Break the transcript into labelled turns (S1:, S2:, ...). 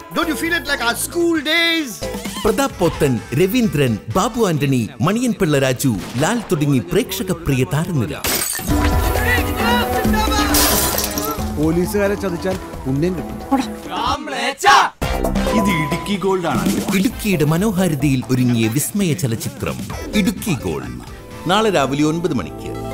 S1: Don't you feel it like our school days?
S2: Pratap Pothan, Raveendran, Babu Antony, Maniyan Pillai Raju, Lal തുടങ്ങി പ്രേക്ഷക പ്രിയ താരനിര.
S3: പോലീസുകാരെ ചതിച്ചാൽ പുണ്യം കിട്ടും.
S4: ഇത് ഇടുക്കി ഗോൾഡ് ആണ്.
S2: ഇടുക്കിയുടെ മനോഹാരിതയിൽ ഒരുങ്ങിയ വിസ്മയ ചലച്ചിത്രം ഇടുക്കി ഗോൾഡ് നാളെ രാവിലെ 9 മണിക്ക്.